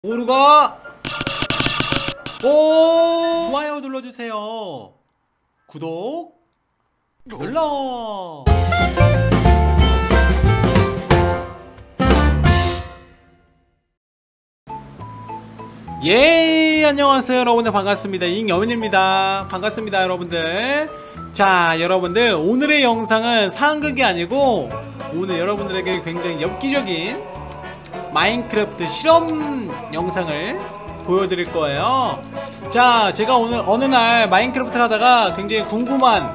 모르가 좋아요 눌러주세요. 구독 눌러. 예, 안녕하세요 여러분들. 반갑습니다. 잉여민입니다. 반갑습니다 여러분들. 자, 여러분들 오늘의 영상은 상극이 아니고 오늘 여러분들에게 굉장히 엽기적인 마인크래프트 실험 영상을 보여드릴 거예요. 자, 제가 오늘 어느 날 마인크래프트를 하다가 굉장히 궁금한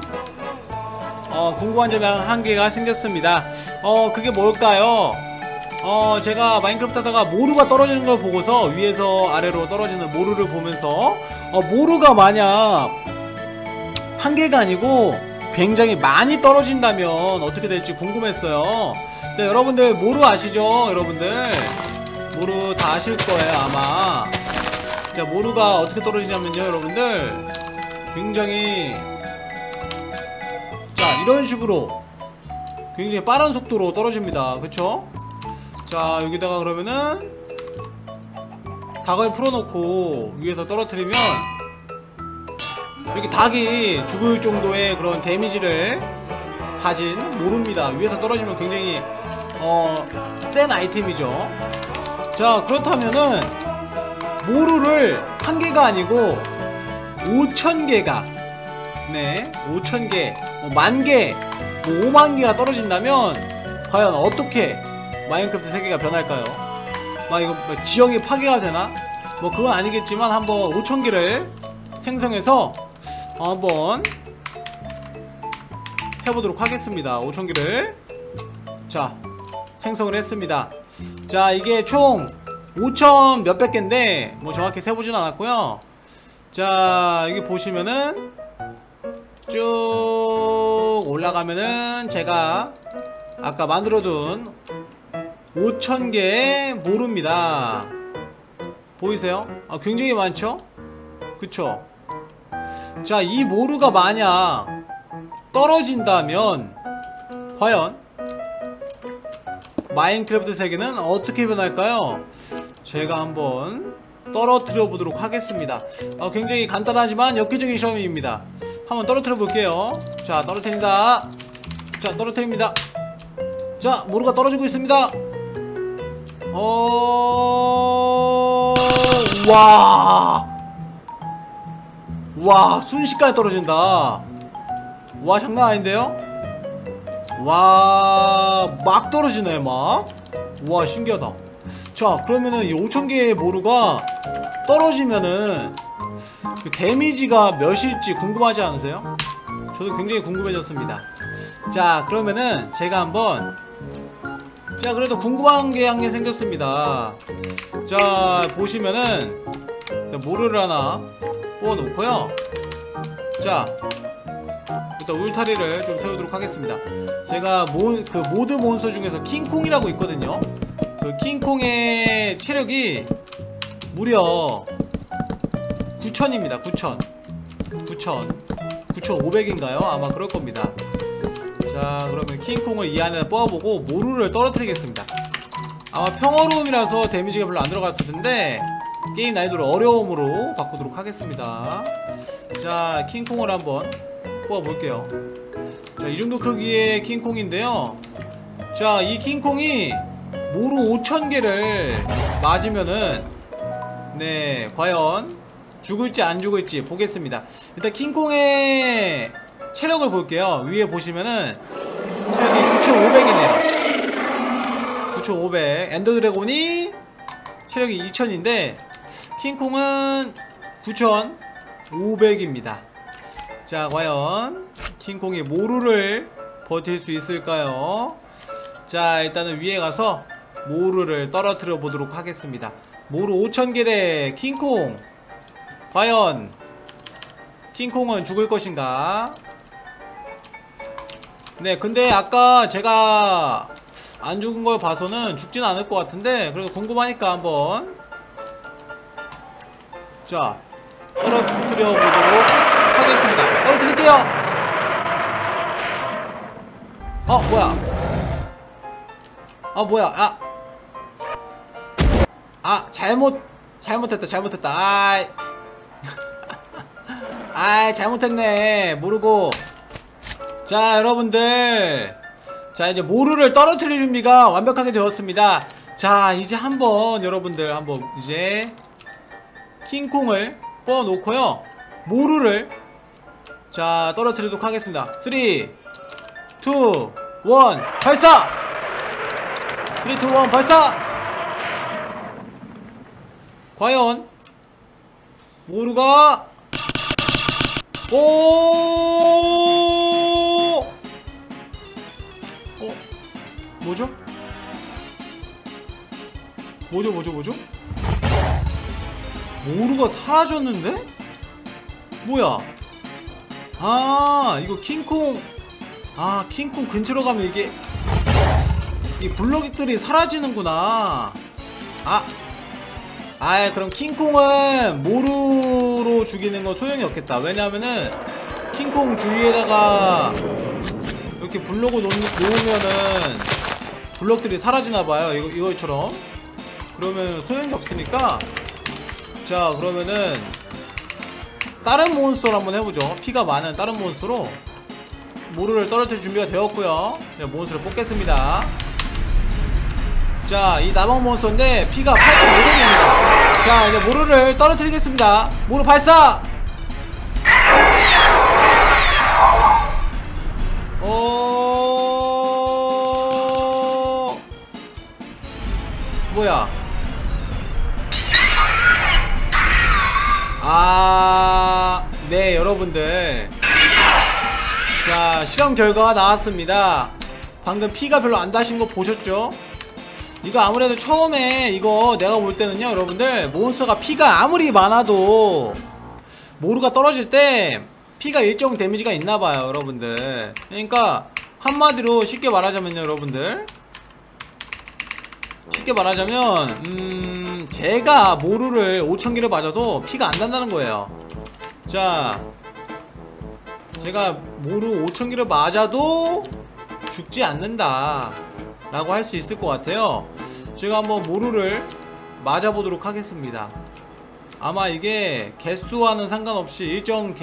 점이 한 개가 생겼습니다. 그게 뭘까요? 제가 마인크래프트 하다가 모루가 떨어지는 걸 보고서, 위에서 아래로 떨어지는 모루를 보면서 모루가 만약 한 개가 아니고 굉장히 많이 떨어진다면 어떻게 될지 궁금했어요. 자, 여러분들 모루 아시죠? 여러분들 모루 다 아실 거예요 아마. 자, 모루가 어떻게 떨어지냐면요 여러분들, 굉장히 자 이런 식으로 굉장히 빠른 속도로 떨어집니다. 그쵸? 자, 여기다가 그러면은 닭을 풀어놓고 위에서 떨어뜨리면 이렇게 닭이 죽을 정도의 그런 데미지를 가진 모루입니다. 위에서 떨어지면 굉장히 센 아이템이죠. 자, 그렇다면은 모루를 한 개가 아니고 5,000개가, 네, 5,000개, 만 개, 5만 개가 떨어진다면 과연 어떻게 마인크래프트 세계가 변할까요? 막 이거 지형이 파괴가 되나? 뭐 그건 아니겠지만 한번 5,000개를 생성해서 한번 해보도록 하겠습니다. 5,000개를 자 생성을 했습니다. 자, 이게 총 5,000 몇백 개인데 뭐 정확히 세보진 않았고요. 자, 여기 보시면은 쭉 올라가면은 제가 아까 만들어둔 5,000개의 모루입니다. 보이세요? 굉장히 많죠? 그쵸? 자, 이 모루가 만약 떨어진다면 과연 마인크래프트 세계는 어떻게 변할까요? 제가 한번 떨어뜨려 보도록 하겠습니다. 굉장히 간단하지만 엽기적인 시험입니다. 한번 떨어뜨려 볼게요. 자, 떨어뜨립니다. 자, 떨어뜨립니다. 자, 모루가 떨어지고 있습니다. 와, 순식간에 떨어진다. 와, 장난 아닌데요? 와, 막 떨어지네, 막. 와, 신기하다. 자, 그러면은 이 5,000개의 모루가 떨어지면은 그 데미지가 몇일지 궁금하지 않으세요? 저도 굉장히 궁금해졌습니다. 자, 그러면은 제가 한번, 자, 그래도 궁금한 게 한 개 생겼습니다. 자, 보시면은 모루를 하나 뽑아놓고요. 자, 일단 울타리를 좀 세우도록 하겠습니다. 제가 그 모드 몬스터 중에서 킹콩이라고 있거든요. 그 킹콩의 체력이 무려 9,000입니다. 9,500인가요? 아마 그럴 겁니다. 자, 그러면 킹콩을 이 안에 뽑아보고 모루를 떨어뜨리겠습니다. 아마 평화로움이라서 데미지가 별로 안 들어갔을 텐데 게임 난이도를 어려움으로 바꾸도록 하겠습니다. 자, 킹콩을 한번 뽑아볼게요. 자, 이 정도 크기의 킹콩인데요. 자, 이 킹콩이 모루 5,000개를 맞으면은, 네, 과연 죽을지 안 죽을지 보겠습니다. 일단 킹콩의 체력을 볼게요. 위에 보시면은 체력이 9,500이네요 9,500. 엔더드래곤이 체력이 2,000인데 킹콩은 9,500입니다 자, 과연 킹콩이 모루를 버틸 수 있을까요? 자, 일단은 위에 가서 모루를 떨어뜨려 보도록 하겠습니다. 모루 5,000개 대 킹콩, 과연 킹콩은 죽을 것인가? 네, 근데 아까 제가 안 죽은 걸 봐서는 죽진 않을 것 같은데 그래도 궁금하니까 한번 자 떨어뜨려 보도록 하겠습니다. 떨어뜨릴게요. 뭐야. 잘못 잘못했다. 아이. 아이, 잘못했네. 모르고. 자, 여러분들. 자, 이제 모루를 떨어뜨릴 준비가 완벽하게 되었습니다. 자, 이제 한번 여러분들 한번 이제 킹콩을 뻗어 놓고요. 모루를 자, 떨어뜨리도록 하겠습니다. 3, 2, 1, 발사! 3, 2, 1, 발사! 과연 모루가 뭐죠? 뭐죠? 모루가 사라졌는데? 뭐야? 아, 이거 킹콩. 아, 킹콩 근처로 가면 이게 이 블럭들이 사라지는구나. 그럼 킹콩은 모루로 죽이는 건 소용이 없겠다. 왜냐하면은 킹콩 주위에다가 이렇게 블럭을 놓으면은 블럭들이 사라지나봐요. 이거처럼. 그러면 소용이 없으니까. 자, 그러면은 다른 몬스터로 한번 해보죠. 피가 많은 다른 몬스터로 모루를 떨어뜨릴 준비가 되었고요. 네, 몬스터를 뽑겠습니다. 자, 이 나방 몬스터인데 피가 8,500입니다. 자, 이제 모루를 떨어뜨리겠습니다. 모루 발사! 뭐야? 네, 여러분들. 자, 실험 결과가 나왔습니다. 방금 피가 별로 안 다신 거 보셨죠? 이거 아무래도 처음에 이거 내가 볼 때는요, 여러분들, 몬스터가 피가 아무리 많아도 모루가 떨어질 때 피가 일정 데미지가 있나봐요, 여러분들. 그러니까 한마디로 쉽게 말하자면요, 여러분들, 쉽게 말하자면 제가 모루를 5000개를 맞아도 피가 안 난다는 거예요. 자, 제가 모루 5000개를 맞아도 죽지 않는다 라고 할 수 있을 것 같아요. 제가 한번 모루를 맞아보도록 하겠습니다. 아마 이게 개수와는 상관없이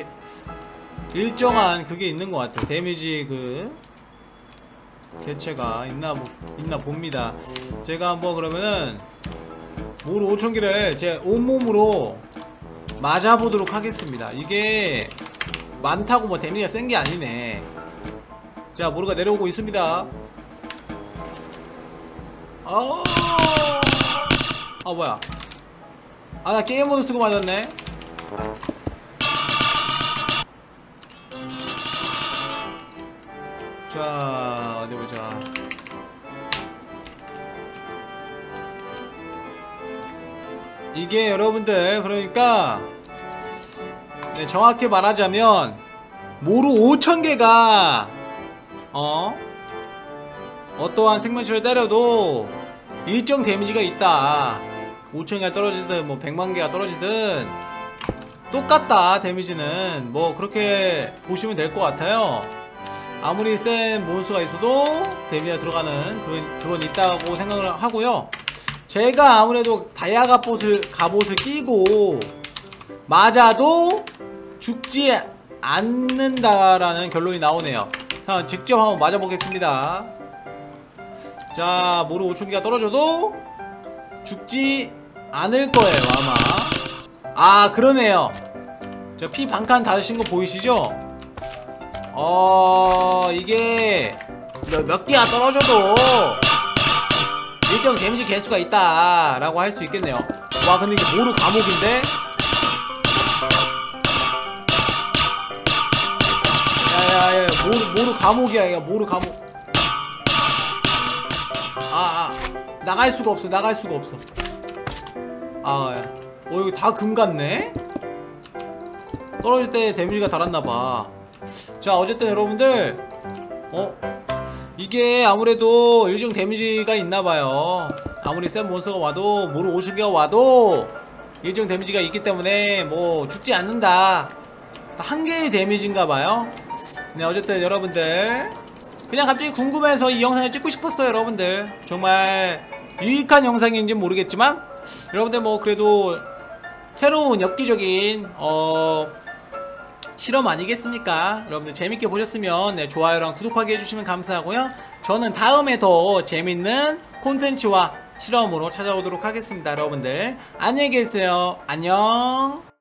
일정한 그게 있는 것 같아요. 데미지 그 개체가 있나 봅니다. 제가 한번 그러면은 모루 5000개를 제 온몸으로 맞아보도록 하겠습니다. 이게 많다고 뭐 데미지가 센 게 아니네. 자, 모루가 내려오고 있습니다. 뭐야? 나 게임 모드 쓰고 맞았네. 자, 어디 보자. 이게 여러분들, 그러니까 네, 정확히 말하자면 모루 5000개가 어떠한 생명체를 때려도 일정 데미지가 있다. 5000개가 떨어지든 뭐 100만개가 떨어지든 똑같다. 데미지는 뭐 그렇게 보시면 될 것 같아요. 아무리 센 몬스터가 있어도 데미지가 들어가는 그건 있다고 생각을 하고요. 제가 아무래도 다이아 갑옷을 끼고 맞아도 죽지 않는다라는 결론이 나오네요. 자, 직접 한번 맞아보겠습니다. 자, 모루 5000개가 떨어져도 죽지 않을 거예요, 아마. 그러네요. 저 피 반칸 닿으신 거 보이시죠? 이게 몇 개가 떨어져도 일정 데미지 개수가 있다 라고 할 수 있겠네요. 와, 근데 이게 모루 감옥인데? 야야야, 모루 감옥이야. 이거 모루 감옥. 나갈 수가 없어. 이거 다 금 같네? 떨어질 때 데미지가 달았나봐. 자, 어쨌든 여러분들, 이게 아무래도 일정 데미지가 있나봐요. 아무리 센 몬스터가 와도, 모루 50개가 와도 일정 데미지가 있기 때문에 뭐 죽지 않는다. 한 개의 데미지인가봐요. 네, 어쨌든 여러분들, 그냥 갑자기 궁금해서 이 영상을 찍고 싶었어요. 여러분들, 정말 유익한 영상인지 모르겠지만 여러분들 뭐 그래도 새로운 엽기적인 실험 아니겠습니까? 여러분들 재밌게 보셨으면 네, 좋아요랑 구독하기 해주시면 감사하고요. 저는 다음에 더 재밌는 콘텐츠와 실험으로 찾아오도록 하겠습니다. 여러분들 안녕히 계세요. 안녕.